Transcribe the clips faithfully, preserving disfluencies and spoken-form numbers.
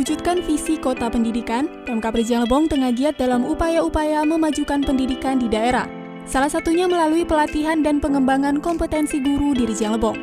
mewujudkan visi kota pendidikan, Pemkab Rejang Lebong tengah giat dalam upaya-upaya memajukan pendidikan di daerah. Salah satunya melalui pelatihan dan pengembangan kompetensi guru di Rejang Lebong.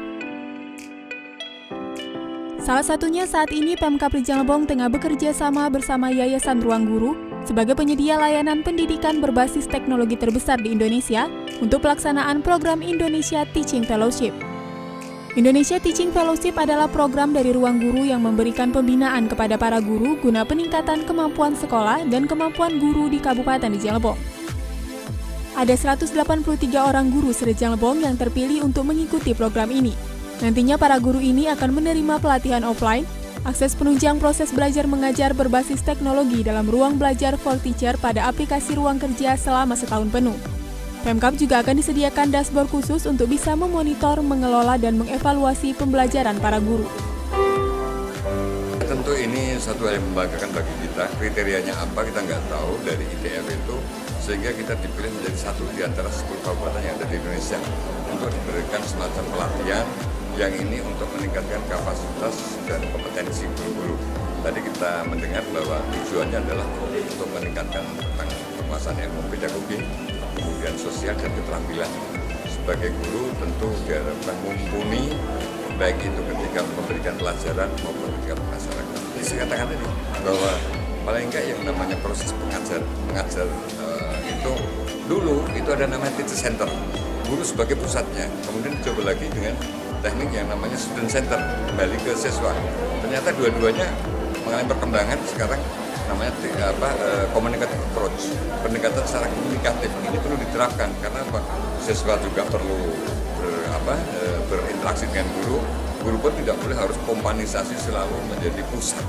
Salah satunya saat ini Pemkab Rejang Lebong tengah bekerja sama bersama Yayasan Ruang Guru sebagai penyedia layanan pendidikan berbasis teknologi terbesar di Indonesia untuk pelaksanaan program Indonesia Teaching Fellowship. Indonesia Teaching Fellowship adalah program dari Ruang Guru yang memberikan pembinaan kepada para guru guna peningkatan kemampuan sekolah dan kemampuan guru di Kabupaten Rejang Lebong. Ada seratus delapan puluh tiga orang guru se-Rejang Lebong yang terpilih untuk mengikuti program ini. Nantinya para guru ini akan menerima pelatihan offline, akses penunjang proses belajar mengajar berbasis teknologi dalam ruang belajar for teacher pada aplikasi Ruang Kerja selama setahun penuh. Pemkab juga akan disediakan dashboard khusus untuk bisa memonitor, mengelola, dan mengevaluasi pembelajaran para guru. Tentu ini satu hal yang membanggakan bagi kita, kriterianya apa kita nggak tahu dari I T F itu, sehingga kita dipilih menjadi satu di antara sepuluh kabupaten yang ada di Indonesia untuk diberikan semacam pelatihan yang ini untuk meningkatkan kapasitas dan kompetensi guru-guru. Tadi kita mendengar bahwa tujuannya adalah untuk meningkatkan tentang penguasaan ilmu pedagogi, kemudian sosial dan keterampilan. Sebagai guru tentu diharapkan mumpuni, baik itu ketika memberikan pelajaran maupun ketika masyarakat. Jadi saya katakan tadi bahwa paling enggak yang namanya proses pengajar, mengajar uh, itu dulu itu ada namanya teacher center, guru sebagai pusatnya. Kemudian dicoba lagi dengan teknik yang namanya student center, kembali ke siswa. Ternyata dua-duanya mengalami perkembangan sekarang namanya apa communicative approach, pendekatan secara komunikatif ini perlu diterapkan karena apa, siswa juga perlu ber, apa, berinteraksi dengan guru, guru pun tidak boleh harus kompanisasi selalu menjadi pusat.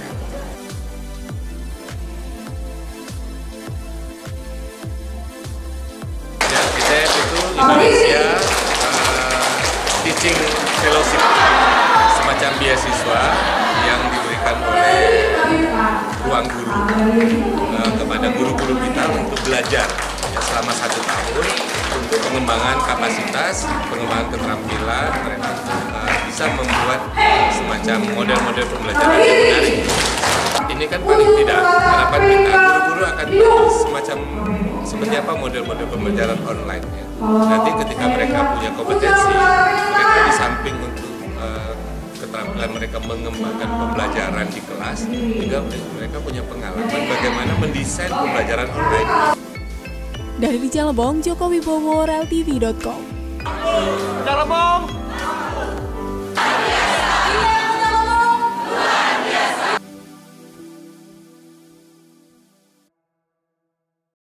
Ya, I T F itu Indonesia uh, Teaching Fellowship, semacam beasiswa yang diberikan oleh Ruang Guru uh, kepada guru-guru kita untuk belajar ya, selama satu tahun untuk pengembangan kapasitas, pengembangan keterampilan mereka uh, bisa membuat semacam model-model pembelajaran yang menarik. Ini kan paling tidak harapan kita guru-guru akan semacam seperti apa model-model pembelajaran online ya. Nanti ketika mereka punya kompetensi, mereka di samping untuk uh, keterampilan mereka mengembangkan pembelajaran di kelas, juga mereka punya pengalaman bagaimana mendesain pembelajaran online. Dari Rejang Lebong, Joko Wibowo, rel T V dot com. Rejang Lebong!